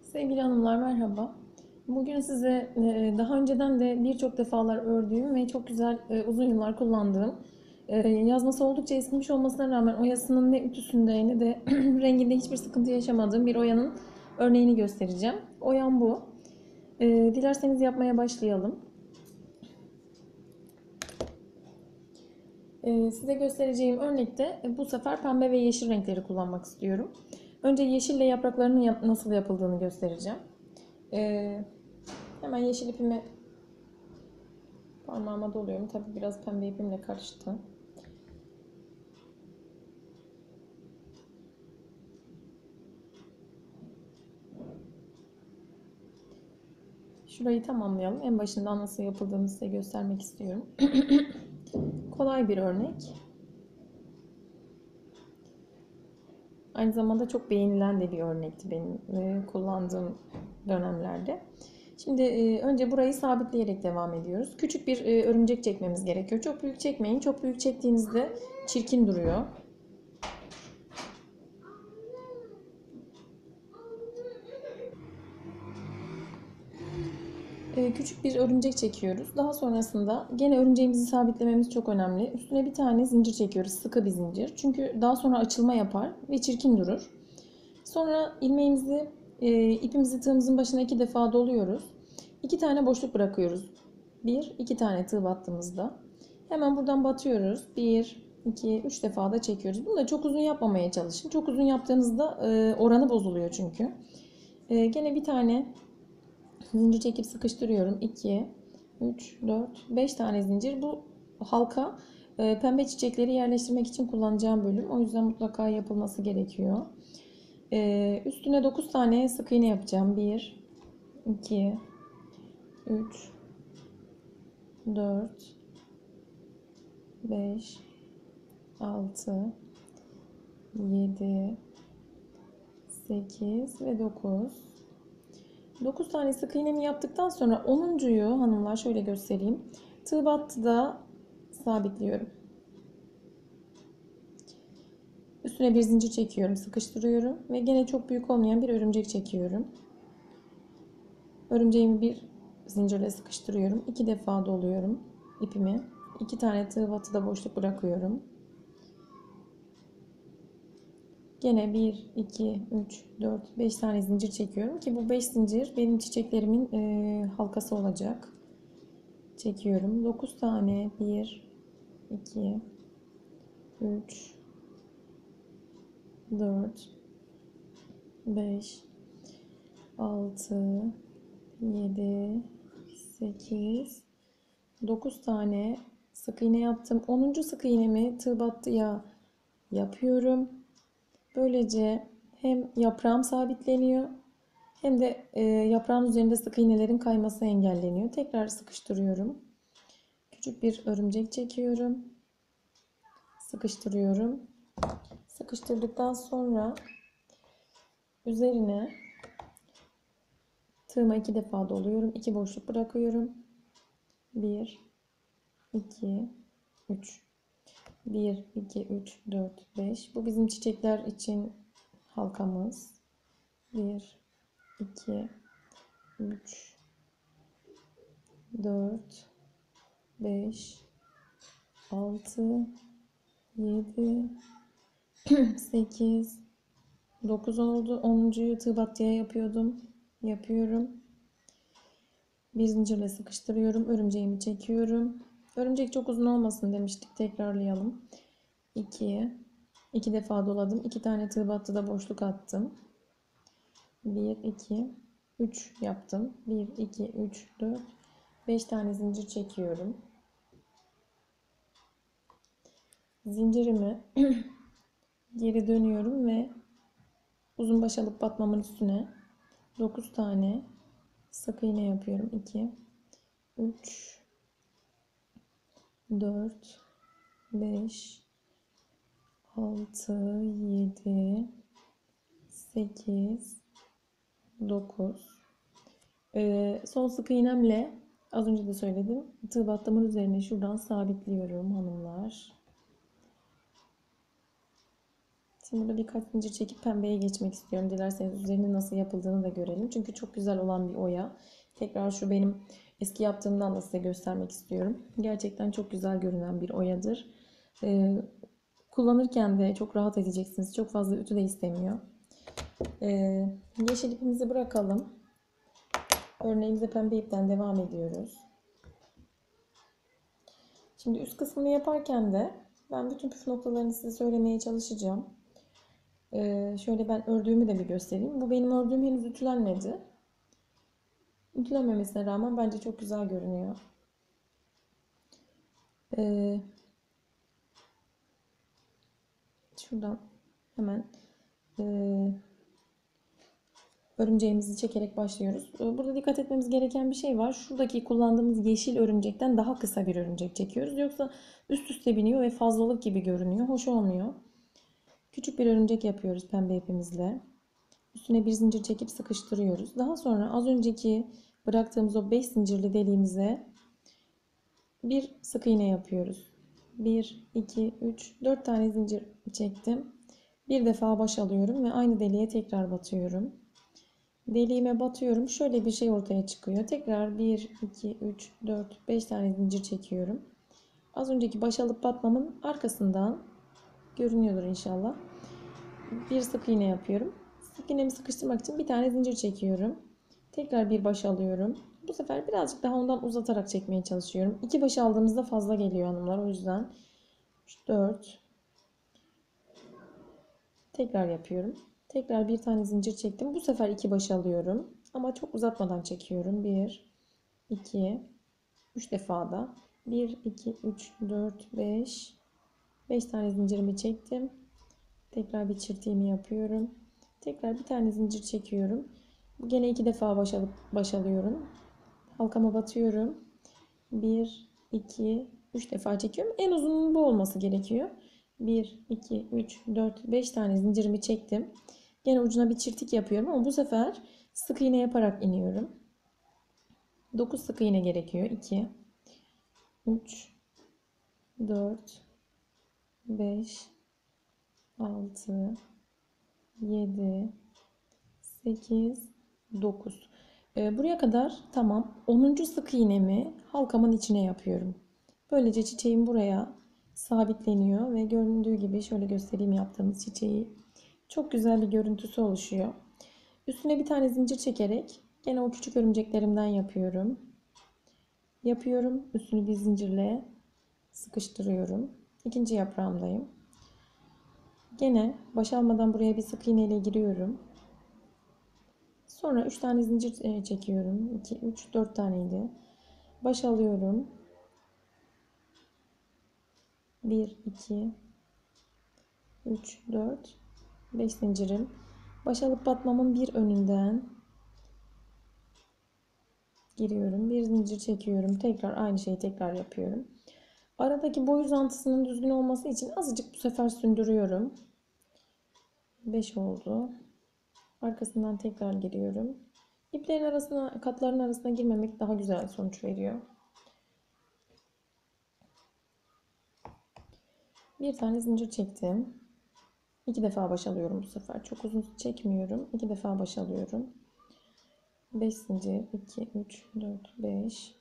Sevgili hanımlar merhaba. Bugün size daha önceden de birçok defalar ördüğüm ve çok güzel uzun yıllar kullandığım yazması oldukça eskimiş olmasına rağmen oyasının ne ütüsünde ne de renginde hiçbir sıkıntı yaşamadığım bir oyanın örneğini göstereceğim. Oyam bu. Dilerseniz yapmaya başlayalım. Size göstereceğim örnekte bu sefer pembe ve yeşil renkleri kullanmak istiyorum. Önce yeşille yapraklarının nasıl yapıldığını göstereceğim. Hemen yeşil ipimi parmağıma doluyorum. Tabi biraz pembe ipimle karıştı. Şurayı tamamlayalım. En başından nasıl yapıldığını size göstermek istiyorum. Kolay bir örnek. Aynı zamanda çok beğenilen de bir örnekti benim kullandığım dönemlerde. Şimdi önce burayı sabitleyerek devam ediyoruz. Küçük bir örümcek çekmemiz gerekiyor. Çok büyük çekmeyin. Çok büyük çektiğinizde çirkin duruyor. Küçük bir örümcek çekiyoruz. Daha sonrasında gene örümceğimizi sabitlememiz çok önemli. Üstüne bir tane zincir çekiyoruz. Sıkı bir zincir. Çünkü daha sonra açılma yapar ve çirkin durur. Sonra ilmeğimizi, ipimizi tığımızın başına 2 defa doluyoruz. 2 tane boşluk bırakıyoruz. 1, 2 tane tığ battığımızda. Hemen buradan batıyoruz. 1, 2, 3 defa da çekiyoruz. Bunu da çok uzun yapmamaya çalışın. Çok uzun yaptığınızda oranı bozuluyor çünkü. Gene bir tane zincir çekip sıkıştırıyorum. 2, 3, 4, 5 tane zincir. Bu halka pembe çiçekleri yerleştirmek için kullanacağım bölüm. O yüzden mutlaka yapılması gerekiyor. Üstüne 9 tane sık iğne yapacağım. 1, 2, 3, 4, 5, 6, 7, 8 ve 9. 9 tane sık iğnemi yaptıktan sonra 10'uncuyu hanımlar şöyle göstereyim. Tığ battıda sabitliyorum. Üstüne bir zincir çekiyorum, sıkıştırıyorum ve gene çok büyük olmayan bir örümcek çekiyorum. Örümceğimi bir zincirle sıkıştırıyorum. 2 defa doluyorum ipimi. 2 tane tığ batıda boşluk bırakıyorum. Gene 1, 2, 3, 4, 5 tane zincir çekiyorum ki bu 5 zincir benim çiçeklerimin halkası olacak. Çekiyorum. 9 tane 1, 2, 3, 4, 5, 6, 7, 8, 9 tane sık iğne yaptım. 10. sık iğnemi tığ battıya yapıyorum. Böylece hem yaprağım sabitleniyor hem de yaprağın üzerinde sık iğnelerin kayması engelleniyor. Tekrar sıkıştırıyorum. Küçük bir örümcek çekiyorum. Sıkıştırıyorum. Sıkıştırdıktan sonra üzerine tığıma 2 defa doluyorum. 2 boşluk bırakıyorum. 1, 2, 3. 1, 2, 3, 4, 5. Bu bizim çiçekler için halkamız. 1, 2, 3, 4, 5, 6, 7, 8, 9 oldu. 10'uncuyu tığ battıya yapıyordum. Yapıyorum. Bir zincirle sıkıştırıyorum. Örümceğimi çekiyorum. Örümcek çok uzun olmasın demiştik. Tekrarlayalım. 2, 2 defa doladım. 2 tane tığ battıda boşluk attım. 1, 2, 3 yaptım. 1, 2, 3, 4, 5 tane zincir çekiyorum. Zincirimi geri dönüyorum ve uzun baş alıp batmamın üstüne 9 tane sık iğne yapıyorum. 2, 3, 4, 5, 6, 7, 8, 9. Son sık iğnemle az önce de söyledim. Tığ battımın üzerine şuradan sabitliyorum hanımlar. Şimdi burada birkaç zincir çekip pembeye geçmek istiyorum. Dilerseniz üzerinde nasıl yapıldığını da görelim. Çünkü çok güzel olan bir oya. Tekrar şu benim eski yaptığımdan da size göstermek istiyorum. Gerçekten çok güzel görünen bir oyadır. Kullanırken de çok rahat edeceksiniz. Çok fazla ütü de istemiyor. Yeşil ipimizi bırakalım. Örneğimize pembe ipten devam ediyoruz. Şimdi üst kısmını yaparken de ben bütün püf noktalarını size söylemeye çalışacağım. Şöyle ben ördüğümü de bir göstereyim. Bu benim ördüğüm henüz ütülenmedi. Ütülenmemesine rağmen bence çok güzel görünüyor. Şuradan hemen örümceğimizi çekerek başlıyoruz. Burada dikkat etmemiz gereken bir şey var. Şuradaki kullandığımız yeşil örümcekten daha kısa bir örümcek çekiyoruz. Yoksa üst üste biniyor ve fazlalık gibi görünüyor. Hoş olmuyor. Küçük bir örümcek yapıyoruz pembe ipimizle. Üstüne bir zincir çekip sıkıştırıyoruz. Daha sonra az önceki bıraktığımız o 5 zincirli deliğimize bir sık iğne yapıyoruz. 1, 2, 3, 4 tane zincir çektim. Bir defa baş alıyorum ve aynı deliğe tekrar batıyorum. Deliğime batıyorum. Şöyle bir şey ortaya çıkıyor. Tekrar 1, 2, 3, 4, 5 tane zincir çekiyorum. Az önceki baş alıp batmamın arkasından görünüyordur inşallah. Bir sık iğne yapıyorum. Sık iğnemi sıkıştırmak için bir tane zincir çekiyorum. Tekrar bir baş alıyorum. Bu sefer birazcık daha ondan uzatarak çekmeye çalışıyorum. İki baş aldığımızda fazla geliyor hanımlar. O yüzden 4. Tekrar yapıyorum. Tekrar bir tane zincir çektim. Bu sefer iki baş alıyorum. Ama çok uzatmadan çekiyorum. 1, 2, 3 defa da. 1, 2, 3, 4, 5. 5 tane zincirimi çektim. Tekrar bir çırtığımı yapıyorum. Tekrar bir tane zincir çekiyorum. Gene iki defa baş alıyorum. Halkama batıyorum. 1, 2, 3 defa çekiyorum. En uzunun bu olması gerekiyor. 1, 2, 3, 4, 5 tane zincirimi çektim. Gene ucuna bir çirtik yapıyorum ama bu sefer sık iğne yaparak iniyorum. 9 sık iğne gerekiyor. 2, 3, 4, 5, 6, 7, 8, 9. Buraya kadar tamam. 10. sık iğnemi halkamın içine yapıyorum. Böylece çiçeğim buraya sabitleniyor ve göründüğü gibi şöyle göstereyim yaptığımız çiçeği. Çok güzel bir görüntüsü oluşuyor. Üstüne bir tane zincir çekerek gene o küçük örümceklerimden yapıyorum. Üstünü bir zincirle sıkıştırıyorum. İkinci yaprağımdayım. Gene baş almadan buraya bir sık iğne ile giriyorum. Sonra 3 tane zincir çekiyorum. 2, 3, 4 taneydi. Baş alıyorum. 1, 2, 3, 4, 5 zincirim. Baş alıp batmamın bir önünden giriyorum. Bir zincir çekiyorum. Tekrar aynı şeyi tekrar yapıyorum. Aradaki boy uzantısının düzgün olması için azıcık bu sefer sündürüyorum. 5 oldu. Arkasından tekrar giriyorum. İplerin arasına, katların arasına girmemek daha güzel sonuç veriyor. Bir tane zincir çektim. 2 defa baş alıyorum bu sefer. Çok uzun çekmiyorum. 2 defa baş alıyorum. 5 zincir, 2, 3, 4, 5.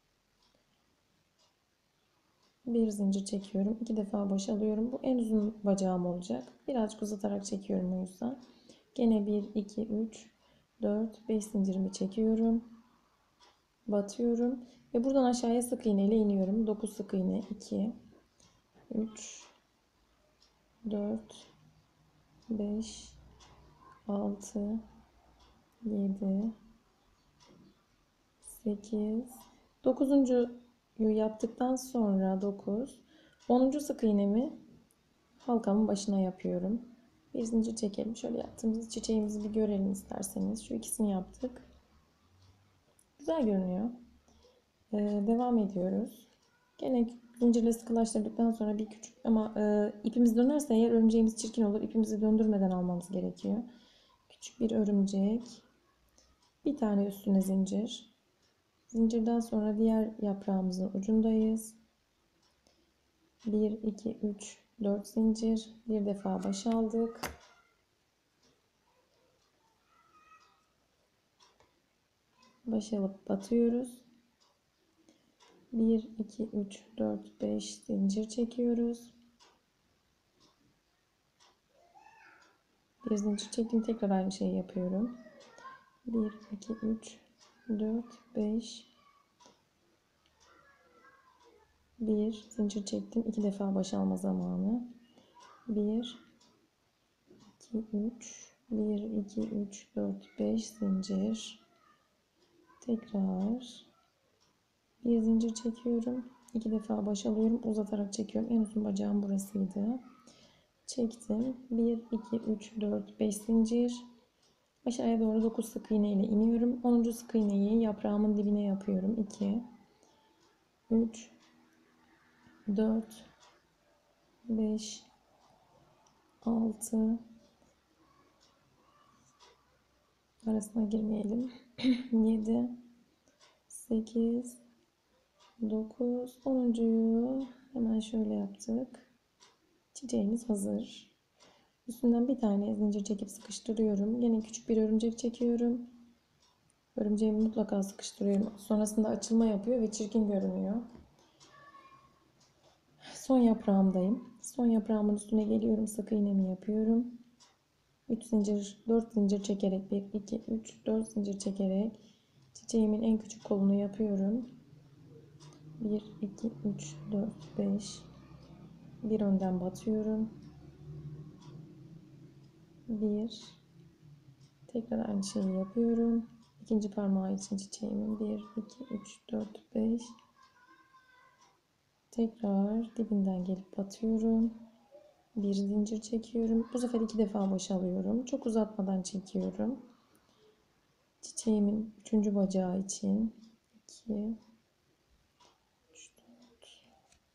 Bir zincir çekiyorum. 2 defa baş alıyorum. Bu en uzun bacağım olacak. Birazcık uzatarak çekiyorum o yüzden. Gene 1, 2, 3, 4, 5 zincirimi çekiyorum. Batıyorum. Ve buradan aşağıya sık iğne ile iniyorum. 9 sık iğne. 2, 3, 4, 5, 6, 7, 8, 9'uncuyu yaptıktan sonra 9, 10. sık iğnemi halkamın başına yapıyorum. Bir zincir çekelim. Şöyle yaptığımız çiçeğimizi bir görelim isterseniz. Şu ikisini yaptık. Güzel görünüyor. Devam ediyoruz. Gene zincirle sıkılaştırdıktan sonra bir küçük ama ipimiz dönerse eğer örümceğimiz çirkin olur. İpimizi döndürmeden almamız gerekiyor. Küçük bir örümcek. Bir tane üstüne zincir. Zincirden sonra diğer yaprağımızın ucundayız. 1, 2, 3, 4 zincir, bir defa baş aldık. Baş alıp batıyoruz. 1 2 3 4 5 zincir çekiyoruz. Bir zincir çektim, tekrar aynı şeyi yapıyorum. 1 2 3 4 5 bir zincir çektim, iki defa baş alma zamanı. 1 2 3 1 2 3 4 5 zincir, tekrar bir zincir çekiyorum, iki defa baş alıyorum, uzatarak çekiyorum. En uzun bacağım burasıydı. Çektim, 1 2 3 4 5 zincir, aşağıya doğru 9 sık iğne ile iniyorum. 10. sık iğneyi yaprağımın dibine yapıyorum. 2 3 4 5 6 arasına girmeyelim. 7 8 9 10'uncuyu hemen şöyle yaptık. Çiçeğimiz hazır. Üstünden bir tane zincir çekip sıkıştırıyorum. Yine küçük bir örümcek çekiyorum. Örümceğimi mutlaka sıkıştırıyorum. Sonrasında açılma yapıyor ve çirkin görünüyor. Son yaprağımdayım. Son yaprağımın üstüne geliyorum. Sık iğnemi yapıyorum. 3 zincir, 4 zincir çekerek 1 2 3 4 zincir çekerek çiçeğimin en küçük kolunu yapıyorum. 1 2 3 4 5 bir önden batıyorum. 1 tekrar aynı şeyi yapıyorum. İkinci parmağı için çiçeğimin 1 2 3 4 5 tekrar dibinden gelip batıyorum. Bir zincir çekiyorum. Bu sefer iki defa baş alıyorum. Çok uzatmadan çekiyorum. Çiçeğimin 3. bacağı için 2 3 4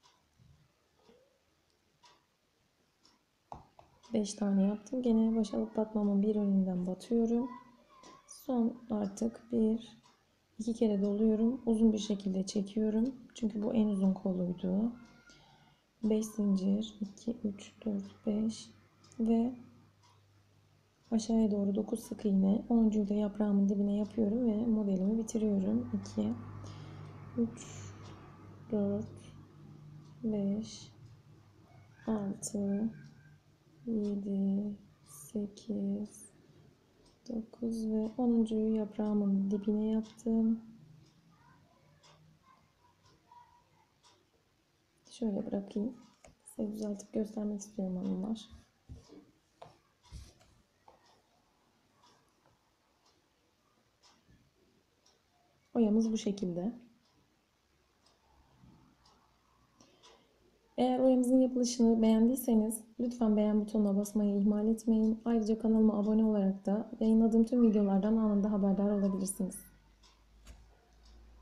5 tane yaptım. Gene baş alıp batmamın bir önünden batıyorum. Son artık bir iki kere doluyorum. Uzun bir şekilde çekiyorum. Çünkü bu en uzun koluydu. 5 zincir 2 3 4 5 ve aşağıya doğru 9 sık iğne. 10'uncuyu da yaprağımın dibine yapıyorum ve modelimi bitiriyorum. 2 3 4 5 6 7 8 9 ve 10'uncuyu yaprağımın dibine yaptım. Şöyle bırakayım. Size düzeltip göstermek istiyorum hanımlar. Oyamız bu şekilde. Eğer oyamızın yapılışını beğendiyseniz lütfen beğen butonuna basmayı ihmal etmeyin. Ayrıca kanalıma abone olarak da yayınladığım tüm videolardan anında haberdar olabilirsiniz.